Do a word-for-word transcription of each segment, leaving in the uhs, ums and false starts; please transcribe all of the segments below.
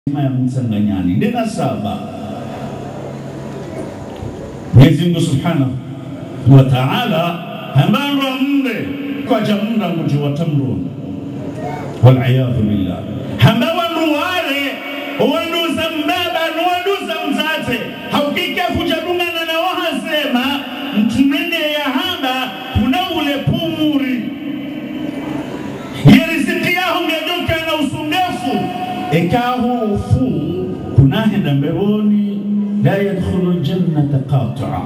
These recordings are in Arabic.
ya Msanganyani ndina saba. Mwenyezi Mungu Subhanahu wa Ta'ala hamandwa mle kwa jamunda nguji watamru wal'iyadhu billah hambawa nuwale uwanduza mbaba nuwanduza mzate haukika kujadungana na wahasema mtumende ya hamba kuna ule pumuri yeriziki yahu ngejuka na usundefu ekahu ufu kunahenda mbewoni la yadkhulu aljannata qati'a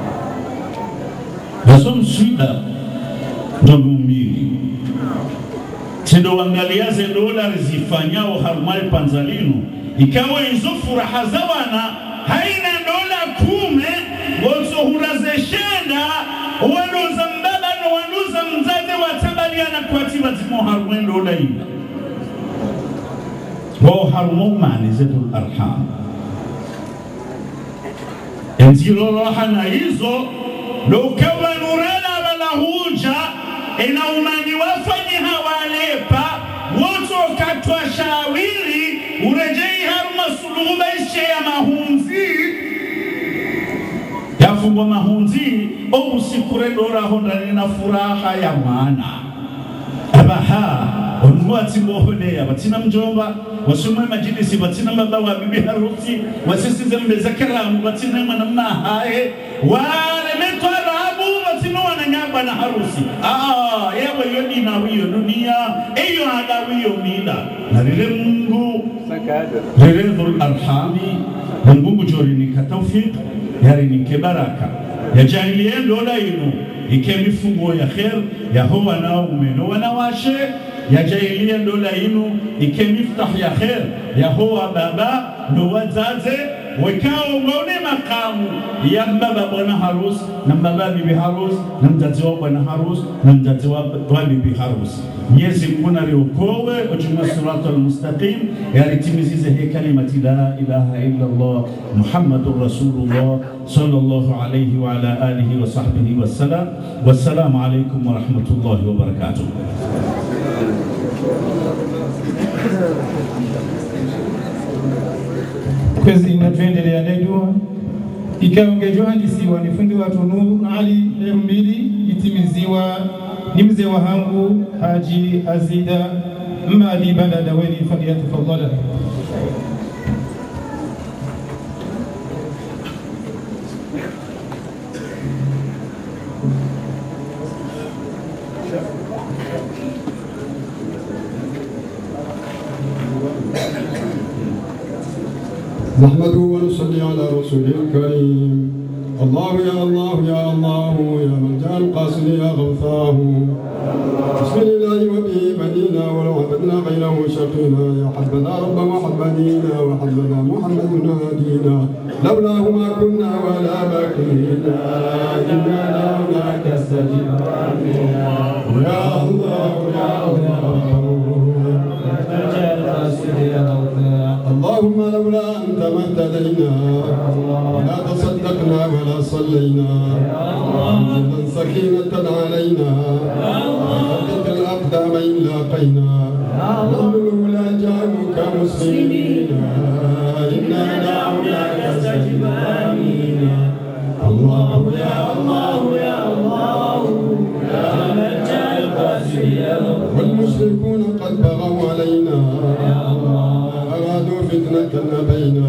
Rasul shida ndumili tendo angaliaze dola zifanyao harmai panzalino ikawa hizo furaha zawana haina dola kume wozo hurazeshenda wanuza mbaba no wanuza mzaze watabaliana kwa tiba zimo harmai dola ina wo harmu mani zetul arham enzilo roha na hizo lo kawa nurana wala huja ina umani wafanyi hawalepa woto katwa shawiri urejei haruma suluhuba ishe ya mahunzi yafungwa mahunzi o usikure dora honda nina furaha ya mwana abaha onua timoholea batina mjomba wasumwe majilisi batina mabawa bibi harusi wasisize mbeza karamu batina mwana hae wale metwa rabu batina wananyaba na harusi ah yewe yodi na wiyo dunia eyo hada wiyo mila na lile Mungu lile dhul arhami Mungu jori ni katawfiq yari ni kebaraka ya jahiliya dola inu ikemifungo ya khair ya huwa na umeno wanawashe ya jahiliya dola inu ikemiftah ya khair ya huwa baba ndo wazaze wakao ngone makamu ya baba bwana harus na baba bibi harus na mzazi wa bwana harus na mzazi wa bibi harus Mwenyezi Mungu aliokowe ujuma siratal mustaqim yaritimizize he kalimati la ilaha illa Allah Muhammadur Rasulullah sallallahu alayhi wa ala alihi wa sahbihi wa sallam wassalamu alaykum wa rahmatullahi wa barakatuh. Kwezi inatuendelea nedua ikaongejwa handisiwa ni fundi wa Tunu Ali mbili itimiziwa ni mzee wa hangu Haji Azida Mali Balada weni faliyatafadhala. نحمده ونصلي على رسوله الكريم الله يا الله يا الله يا من جاء القاصد يا غوثاه بسم الله وبه بدينا ولو عبدنا غيره شقينا يا حبذا رب وحبدينا وحبذا محمد هادينا لولاه ما كنا ولا بكينا إنا لولاك استجبنا يا الله يا الله اللهم لولا أنت ما اهتدينا ولا تصدقنا ولا صلينا أنزل سكينة علينا وثبت الأقدام إن لاقينا نحن لولا جعلك مسلمين إنا دعوناك استجب آمين الله يا الله يا الله يا من جاء القاسي والمشركون قد بغوا علينا أرادوا فتنة بينا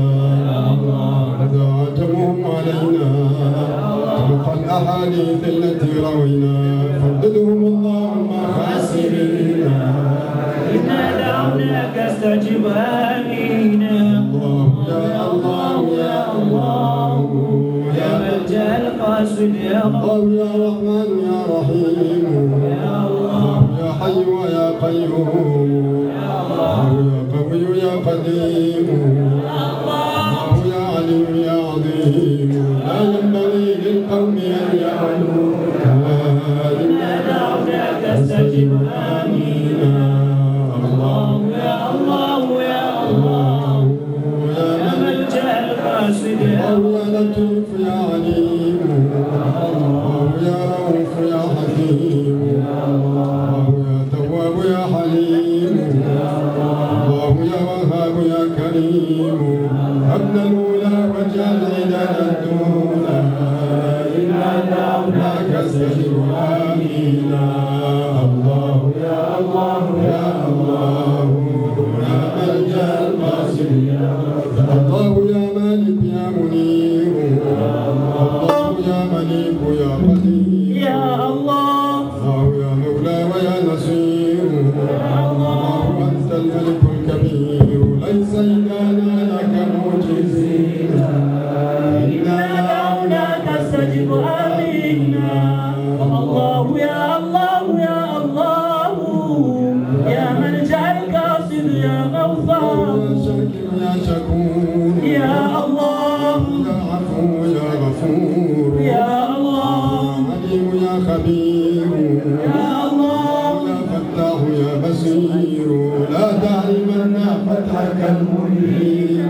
فدعاتهم علينا طرق الأحاديث التي روينا فرددهم اللهم خاسرين إنا دعوناك استجب آمين الله يا الله يا الله يا من جاء القاصد يا الله يا رحمن يا رحيم يا الله يا حي ويا قيوم يا الله يا قوي يا قديم الله يا عليم يا عظيم لا ينبغي للقوم أن يعلموا إنا دعوناك استجب آمين الله يا الله يا الله يا من جاء القاصد الله يا لطيف يا عليم الله يا رؤوف يا حكيم الله يا تواب يا حليم الله يا وهاب يا كريم كريم قبل الأولى وجعلنا الدولة إنا دعوناك استجب آمينا الله يا الله يا الله يا ملجأ القاسم الله يا مالك يا منير الله يا مليك يا قدير يا الله الله يا مولى ويا نصير الله أنت الملك الكبير ليس إلهنا لك معجزين إنا دعوناك استجب آمنا الله يا الله يا الله يا ملجأ القاصد يا غوثان يا شاكر يا شكور يا الله يا عفو يا غفور يا الله عليم يا خبير يا الله يا فتاح يا بصير لا تعلمنا فتحك المبين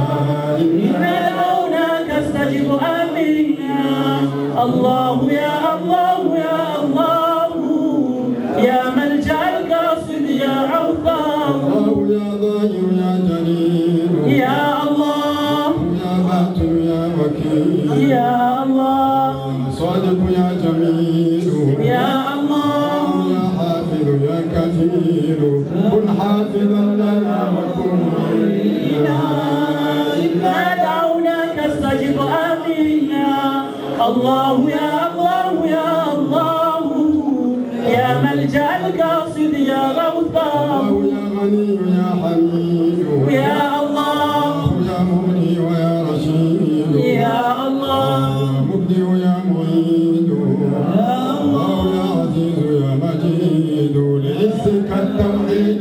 إنا دعوناك استجب آمنا الله يا الله يا الله يا ملجأ القاصد يا غوثان الله يا ظاهر يا جليل يا الله يا باطن يا وكيل يا الله يا صادق يا جميل يا الله يا حافظ يا كفيل كن حافظا لنا وكن معينا إنا دعوناك استجب آمنا الله يا الله يا الله يا ملجأ القاصد يا غوثان الله يا غني يا حميد يا الله يا مغني ويا رشيد يا الله يا مبدئ يا معيد الله يا عزيز يا مجيد لعزك التوحيد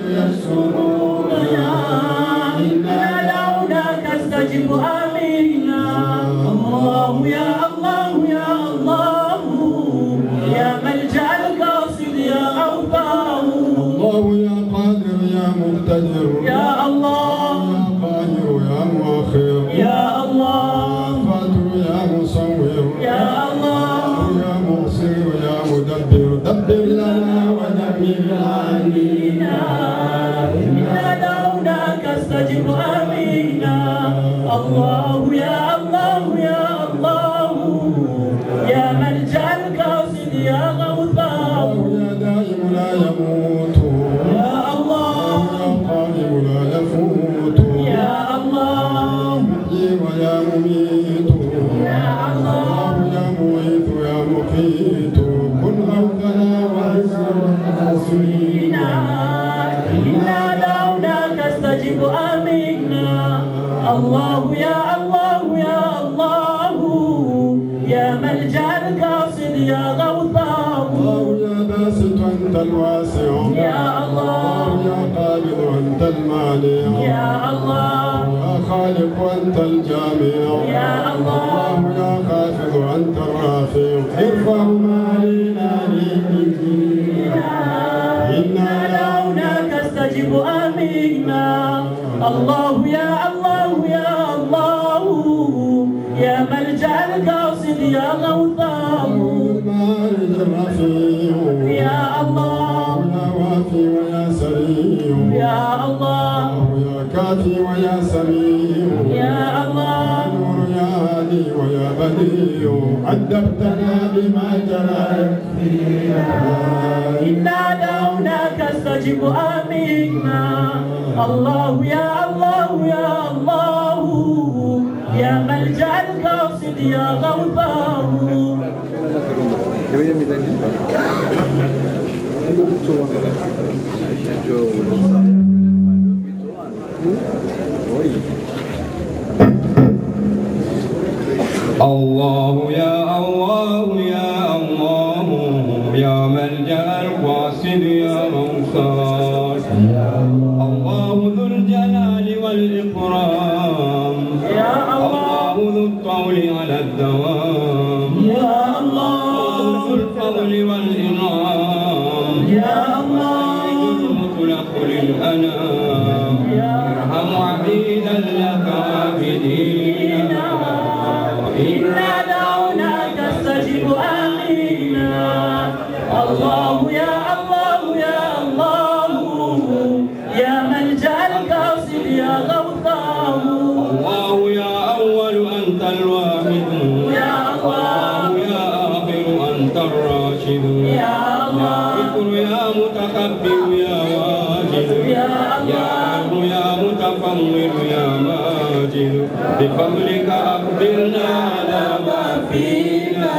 يسرنا إنا دعوناك استجب آمنا الله يا الله يا الله يا ملجأ القاصد يا غوثان الله يا قادر يا مقتدر يا الله يا قاهر يا مؤخر يا الله فاتر يا مصور يا الله يا مبصر يا مدبر دبر لنا ودبر علينا إنا دعوناك استجب آمنا الله يا الله يا الله يا ملجأ القاصد يا غوثان يا دائم لا يموت يا الله يا قائم لا يفوت يا الله محيي ويا مميت يا الله يا مغيث يا مقيت كن غوثنا وعزنا إنا إنا دعوناك استجب آمنا الله يا الله يا الله يا ملجأ القاصد يا غوثان الله يا باسط انت الواسع يا الله يا قابض انت المانع يا الله يا خالق انت الجامع يا الله يا خافض انت الرافع ارفع ما علينا إنا دعوناك استجب آمنا الله يا الله يا الله يا ملجأ القاصد يا غوثان المعارج الرفيع يا الله يا وافي ويا سريع يا الله يا كافي ويا سميع يا الله نور يا هادي ويا بديع أدبتنا بما جرى يكفينا إنا دعوناك استجب آمنا الله يا الله يا الله يا ملجأ القاصد يا غوثان الله يا الله يا الله يا ملجأ القاصد يا غوثان الله ذو الجلال والإكرام يا الله الله ذو الطول على الدوام يا الله ذو الفضل والإنعام يا الله المطلق للأنام ارحم عبيدا لك عابدين إنا دعوناك استجب آمنا الله يا الله يا الله يا ملجأ القاصد يا غوثان يا ماجد بفضلك أخبرنا على ما فينا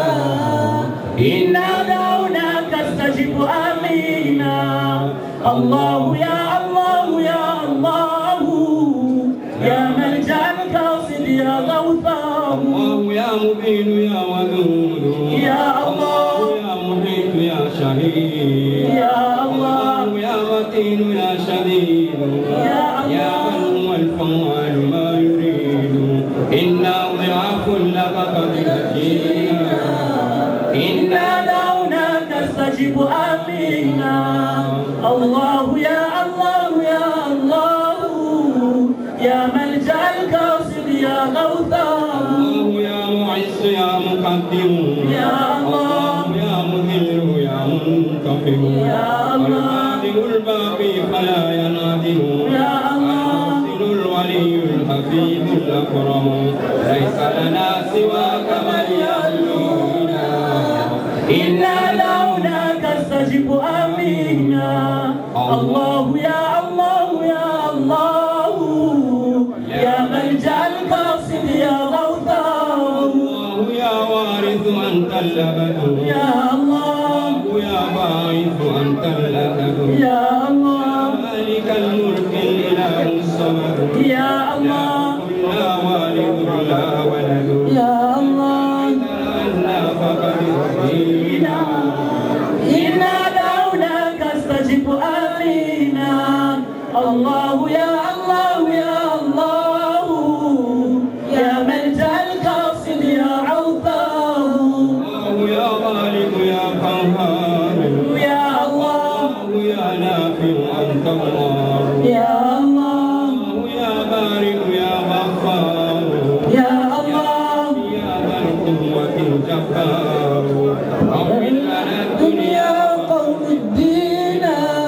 إنا دعوناك استجب آمينا الله يا الله يا الله يا ملجأ القاصد يا غوثاه الله يا مبين يا ودود يا الله يا محيط يا شهيد يا الله يا متين يا شديد يا يا من هو الفعال ما يريد إنا ضعاف لك قد نجينا إنا دعوناك استجب آمينا الله يا الله يا الله يا ملجأ القاصد يا غوثاه الله يا معز يا مقدم يا الله يا مذل يا منتقم يا الله القادم الباقي فلا ينادم يا الله المحسن الولي الحفيظ الأكرم ليس لنا سواك من يهدينا إنا دعوناك استجب آمينا الله يا الله يا الله يا ملجأ القاصد يا غوثاه الله يا وارث أنت الأبد يا الله يا باعث أنت الأبد يا الله مالك الملك الإله الصمد يا الله لا والد لا ولد يا الله لا فقد رضينا إنا دعوناك استجب آمينا الله يا الله يا الله يا ملجأ القاصد يا عوثاه الله يا غالب يا قهار يا الله يا نافع أنت الله يا الله يا بارئ يا غفار يا الله يا ذا القوة الجبار أغفر لنا الدنيا يا قوم الدين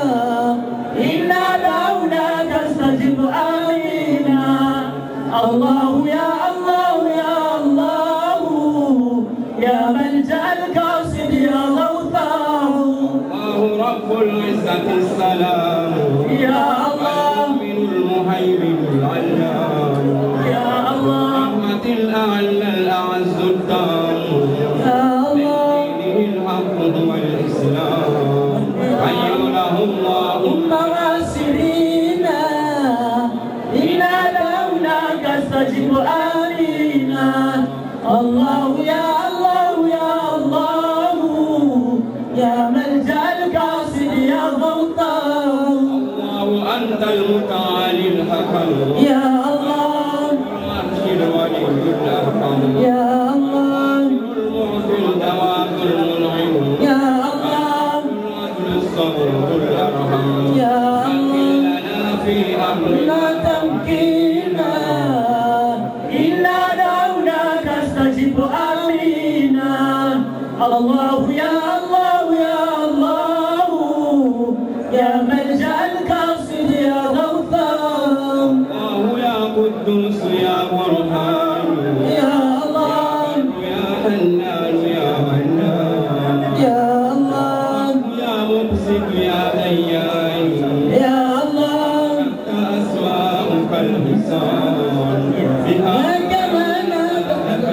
إنا دعوناك استجب آمينا الله يا الله يا الله يا ملجأ القاصد يا غوثاه الله رب العزة السلام يا الله المؤمن المهيمن العلام يا الله رحمة الأعلى الأعز الدار يا الله دينه الحق هو الإسلام حي له الله مواسرينا إنا دعوناك استجب آمينا الله يا الله يا الله يا ملجأ القاصد يا غوثاه الله أنت المتعالي الحكم يا الله المرشد ولي الأرحم يا الله المعطي الدواب المنعم يا الله العدل الصبر الأرحم يا الله لنا في أمرنا لا تمكينا إنا دعوناك استجب آمينا الله يا الله يا الله يا ملجأ القاصد يا غوثاه الله يا قدوس يا برهان يا الله يا حنان يا منان يا الله يا مبسط يا ديان يا الله أسواؤك الحسان بها لك منابع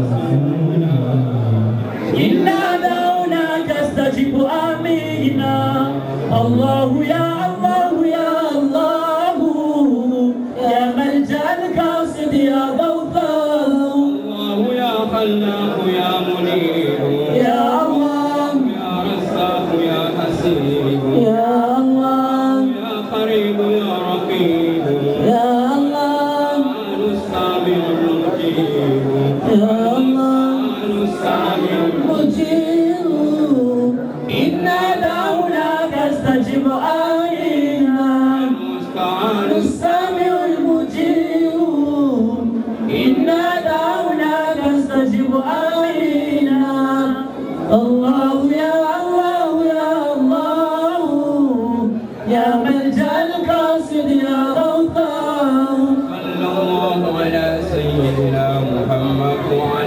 إنا دعوناك استجب آمينا الله يا الله يا الله يا ملجأ القاصد يا غوثاه الله يا خلاق يا منير يا الله يا رزاق يا حسيب يا الله يا قريب يا رقيب يا الله السامع المجيب يا الله السامع مجيب إنا دعوناك استجب آمينا المستعان السامع المجيب إنا دعوناك استجب آمينا الله يا الله يا الله يا ملجأ القاصد يا غوثاه صلى الله على سيدنا محمد وعلى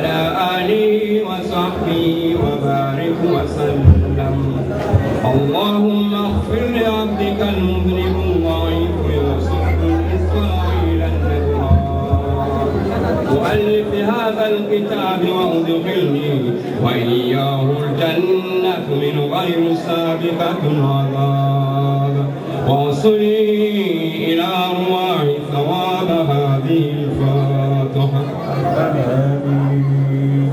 هذا الكتاب وأدخلني وإياه الجنة من غير سابقة عذاب وصلي إلى أرواح ثواب هذه الفاتحة. آمين.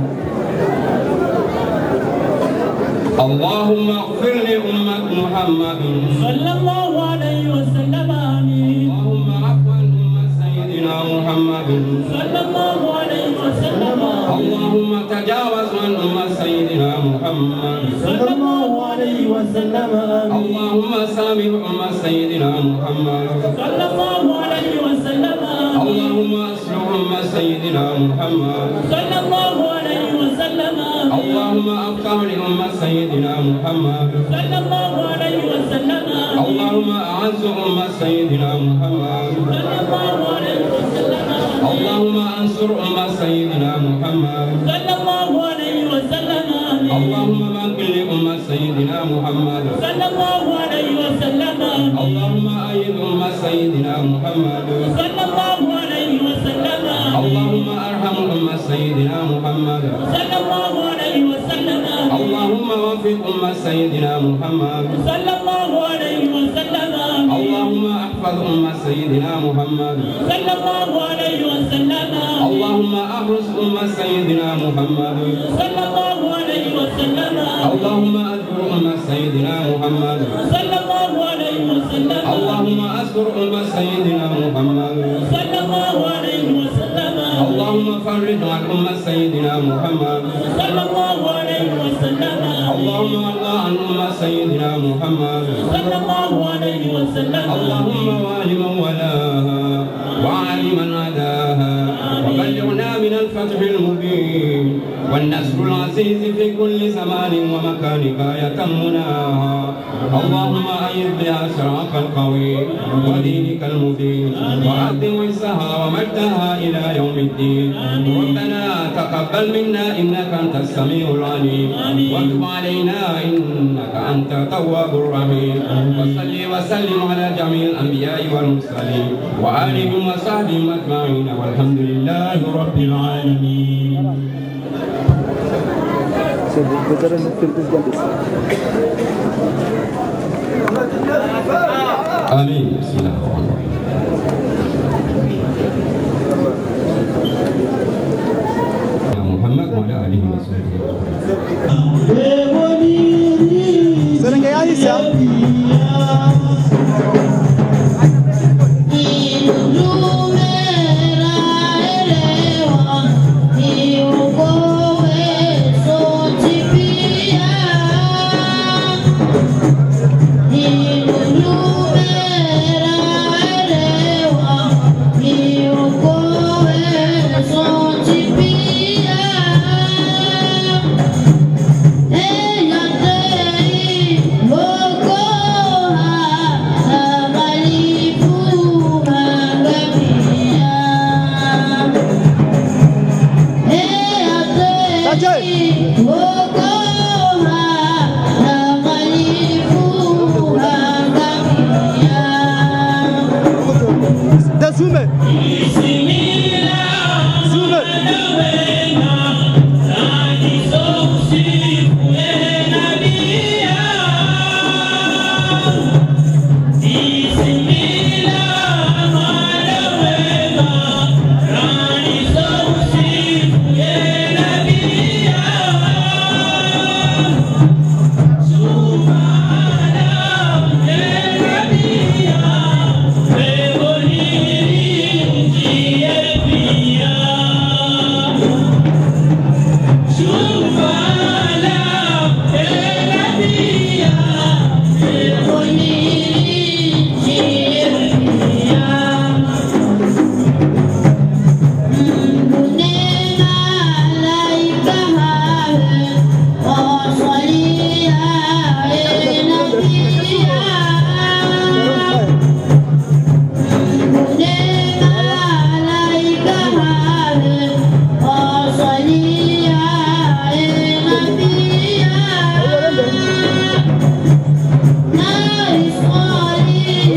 اللهم اغفر لأمة محمد صلى الله عليه وسلم. آمين. اللهم عفو عن أمة سيدنا محمد صلى الله عليه وسلم. اللهم تجاوز عن أمة سيدنا محمد صلى الله عليه وسلم. آمين. اللهم سامح أمة سيدنا محمد صلى الله عليه وسلم. اللهم أصلح أمة سيدنا محمد صلى الله عليه وسلم. اللهم أفتح لأمة سيدنا محمد صلى الله عليه وسلم. اللهم أعز أمة سيدنا محمد صلى الله عليه وسلم. اللهم أنصر أمة سيدنا محمد صلى الله عليه وسلم. اللهم بارك لأمة سيدنا محمد صلى الله عليه وسلم. اللهم أيد أمة سيدنا محمد صلى الله عليه وسلم. اللهم ارحم أمة سيدنا محمد صلى الله عليه وسلم. اللهم وفق أمة سيدنا محمد صلى الله عليه وسلم. اللهم احفظ أمة سيدنا محمد صلى الله عليه وسلم. اللهم احرس أمة سيدنا محمد صلى الله عليه وسلم. اللهم اذكر أمة سيدنا محمد صلى الله عليه وسلم. اللهم اذكر أمة سيدنا محمد صلى الله عليه وسلم. اللهم فرج عن أمة سيدنا محمد صلى الله عليه وسلم. اللهم ارضى عن أمة سيدنا محمد صلى الله عليه وسلم. اللهم وال من ولاها وعلي من عداها وبلغنا من الفتح المبين والنصر العزيز في كل زمان ومكان غاية مناها. اللهم أيد بها صراط القوي ودينك المبين وعد ويسها ومجدها إلى يوم الدين. ربنا تقبل منا إنك أنت السميع العليم وتب علينا إنك أنت التواب الرحيم. وصل وسلم على جميع الأنبياء والمرسلين وآلهم وصحبهم أجمعين والحمد لله رب العالمين. آمين. بسم الله الرحمن الرحيم. محمد وعلى آله وصحبه.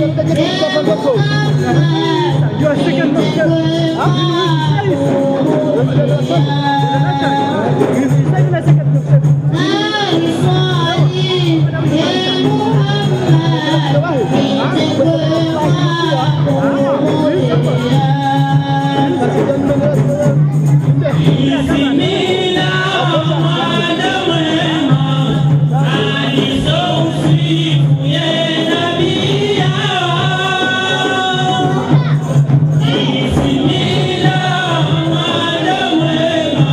You are second. Bismillah,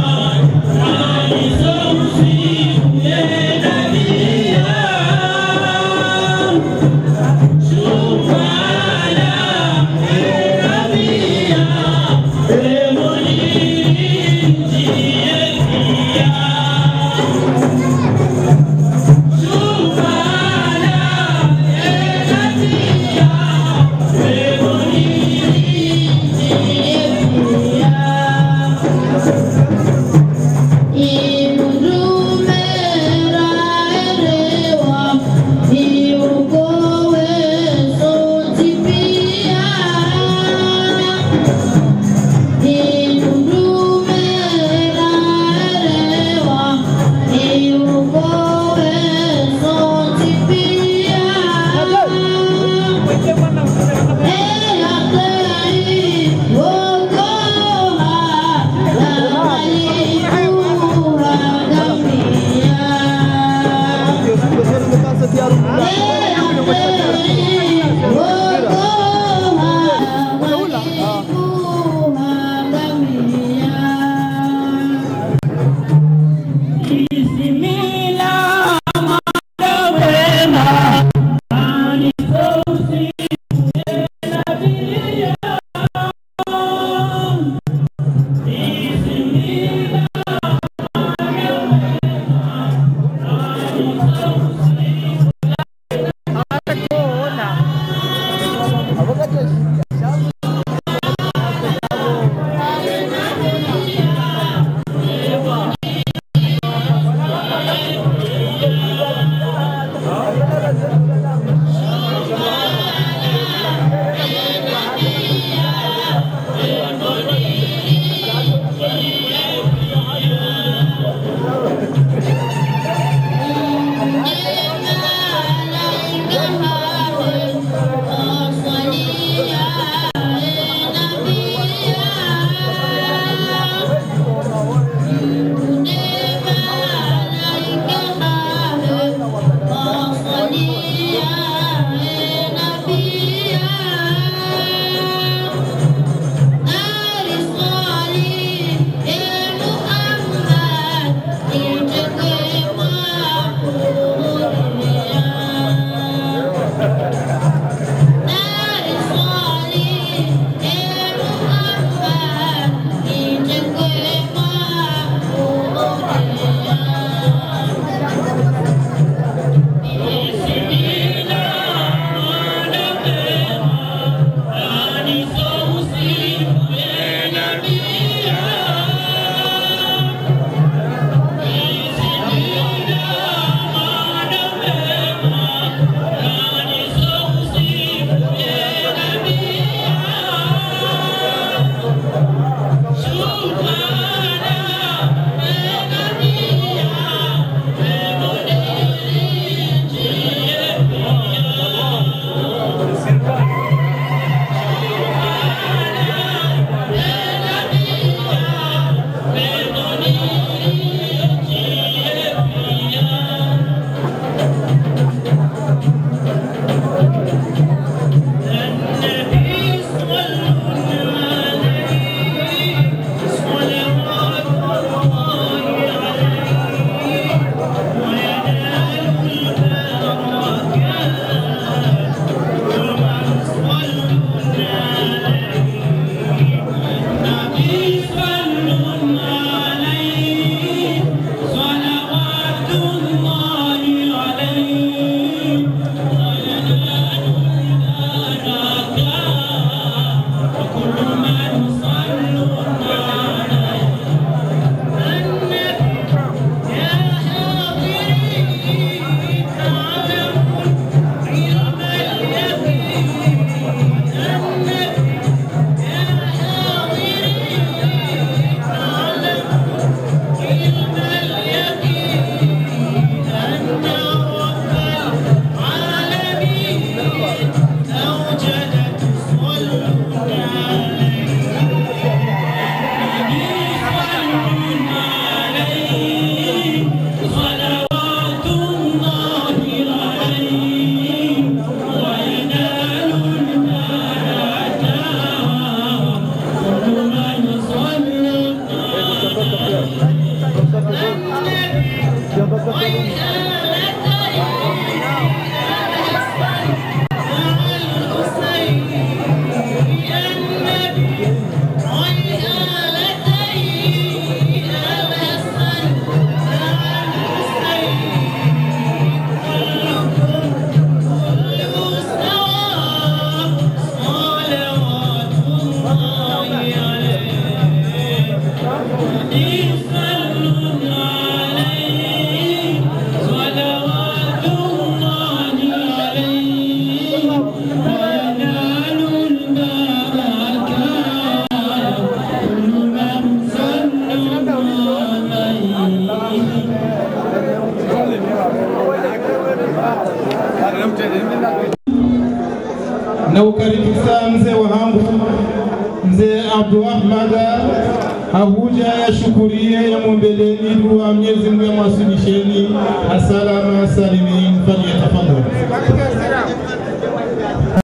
na ukaribisha mzee wangu mzee Abdul Ahmad habuja ya shukurie ya mwombeleni dua Mwenyezi Mungu amwasilisheni asalama salimin. Fanyatafadhali.